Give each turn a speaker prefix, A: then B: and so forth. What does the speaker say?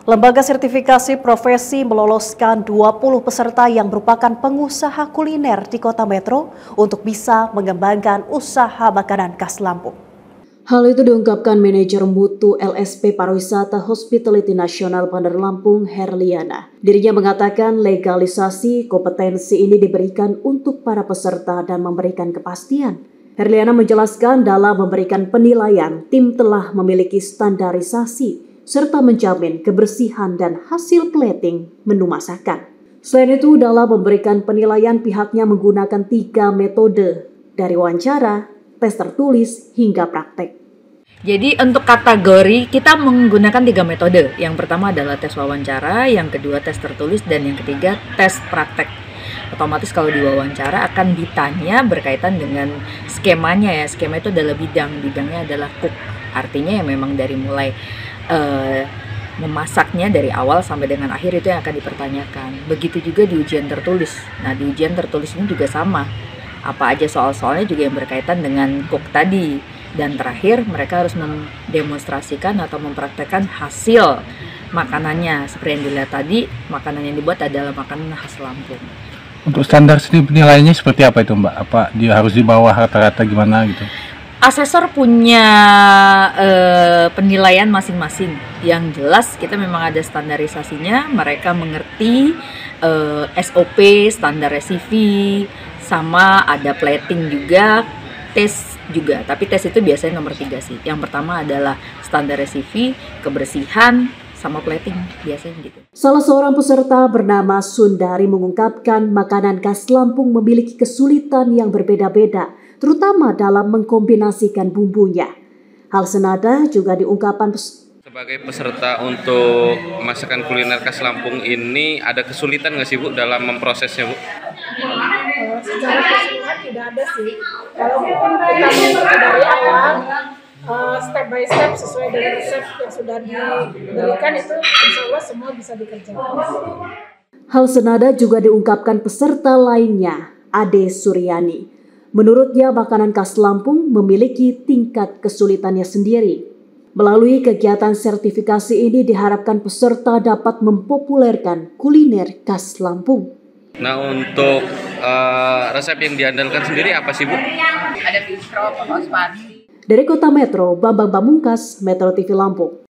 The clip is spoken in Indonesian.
A: Lembaga sertifikasi profesi meloloskan 20 peserta yang merupakan pengusaha kuliner di Kota Metro untuk bisa mengembangkan usaha makanan khas Lampung. Hal itu diungkapkan manajer mutu LSP Pariwisata Hospitality Nasional Bandar Lampung, Herliana. Dirinya mengatakan legalisasi kompetensi ini diberikan untuk para peserta dan memberikan kepastian. Herliana menjelaskan dalam memberikan penilaian, tim telah memiliki standarisasi serta menjamin kebersihan dan hasil plating menu masakan. Selain itu, dalam memberikan penilaian pihaknya menggunakan 3 metode, dari wawancara, tes tertulis, hingga praktek.
B: Jadi untuk kategori kita menggunakan 3 metode. Yang pertama adalah tes wawancara, yang kedua tes tertulis, dan yang ketiga tes praktek. Otomatis kalau di wawancara akan ditanya berkaitan dengan skemanya ya. Skema itu adalah bidangnya adalah cook. Artinya ya memang dari mulai memasaknya dari awal sampai dengan akhir itu yang akan dipertanyakan. Begitu juga di ujian tertulis. Nah, di ujian tertulis ini juga sama. Apa aja soal-soalnya juga yang berkaitan dengan cook tadi. Dan terakhir mereka harus mendemonstrasikan atau mempraktekkan hasil makanannya. Seperti yang dilihat tadi, makanan yang dibuat adalah makanan khas Lampung.
C: Untuk standar sendiri penilaiannya seperti apa itu, Mbak? Apa dia harus di bawah rata-rata gimana gitu?
B: Asesor punya penilaian masing-masing. Yang jelas kita memang ada standarisasinya, mereka mengerti SOP, standar CV, sama ada plating juga, tes juga. Tapi tes itu biasanya nomor 3 sih. Yang pertama adalah standar CV, kebersihan, sama plating biasanya gitu.
A: Salah seorang peserta bernama Sundari mengungkapkan makanan khas Lampung memiliki kesulitan yang berbeda-beda, terutama dalam mengkombinasikan bumbunya. Hal senada juga diungkapkan
D: sebagai peserta untuk masakan kuliner khas Lampung ini ada kesulitan nggak sih Bu dalam memprosesnya Bu?
E: Secara keseluruhan tidak ada sih. Walaupun kita mengikuti dari awal, step by step sesuai dengan resep yang sudah diberikan itu insya Allah semua bisa dikerjakan.
A: Hal senada juga diungkapkan peserta lainnya, Ade Suryani. Menurutnya makanan khas Lampung memiliki tingkat kesulitannya sendiri. Melalui kegiatan sertifikasi ini diharapkan peserta dapat mempopulerkan kuliner khas Lampung.
D: Nah untuk resep yang diandalkan sendiri apa sih Bu?
F: Ada bistro, pos pasti.
A: Dari Kota Metro, Bambang Pamungkas, Metro TV Lampung.